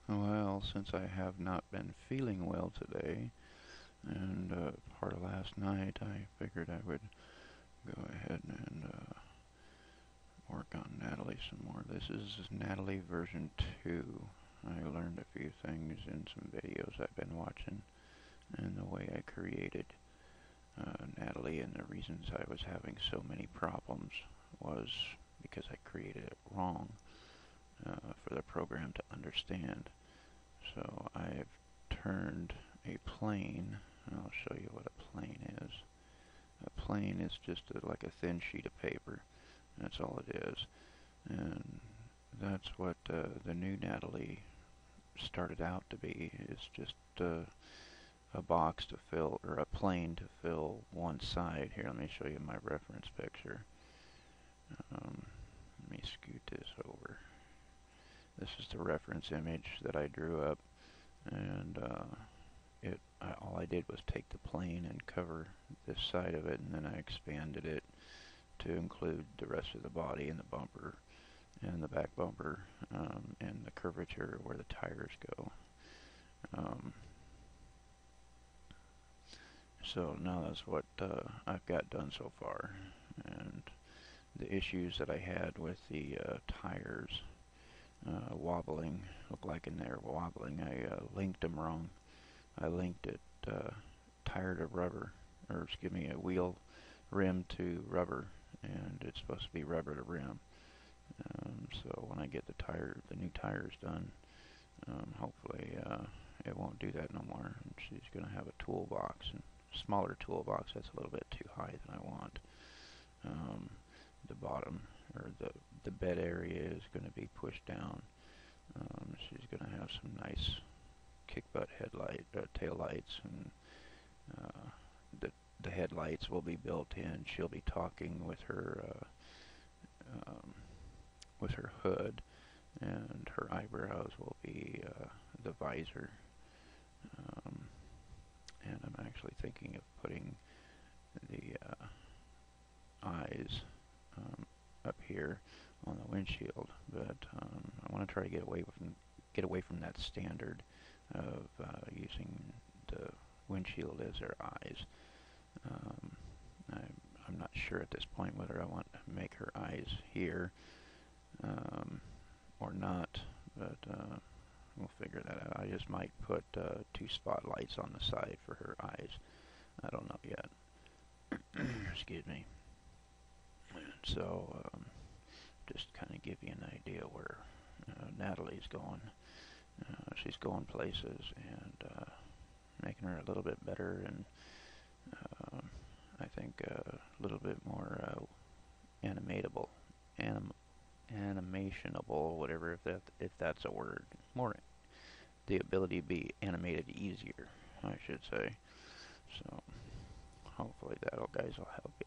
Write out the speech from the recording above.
Well, since I have not been feeling well today, and part of last night, I figured I would go ahead and work on Natalie some more. This is Natalie version 2. I learned a few things in some videos I've been watching, and the way I created Natalie, and the reasons I was having so many problems was because I created it wrong for the program to understand. So I've turned a plane, and I'll show you what a plane is. A plane is just like a thin sheet of paper. That's all it is. And that's what the new Natalie started out to be. It's just a box to fill, or a plane to fill one side. Here, let me show you my reference picture. Let me scoot this over. This is the reference image that I drew up, and all I did was take the plane and cover this side of it, and then I expanded it to include the rest of the body and the bumper and the back bumper, and the curvature where the tires go. So now that's what I've got done so far, and the issues that I had with the tires wobbling, look like in there wobbling, I linked them wrong. I linked it tire to rubber, or excuse me, a wheel rim to rubber, and it's supposed to be rubber to rim. So when I get the new tires done, hopefully it won't do that no more. And she's going to have a toolbox, and smaller toolbox. That's a little bit too high than I want. The bottom, or the bed area, is going to be pushed down. She's going to have some nice kick butt tail lights, and the headlights will be built in. She'll be talking with her hood, and her eyebrows will be the visor. And I'm actually thinking of putting the eyes up here on the windshield, but I want to try to get away from that standard of using the windshield as their eyes. I'm not sure at this point whether I want to make her eyes here or not, but we'll figure that out. I just might put 2 spotlights on the side for her eyes. I don't know yet. Excuse me. So just kind of give you an idea where Natalie's going. She's going places, and making her a little bit better, and I think a little bit more animatable, animationable, whatever, if that's a word. More the ability to be animated easier, I should say. So hopefully that'll, guys, will help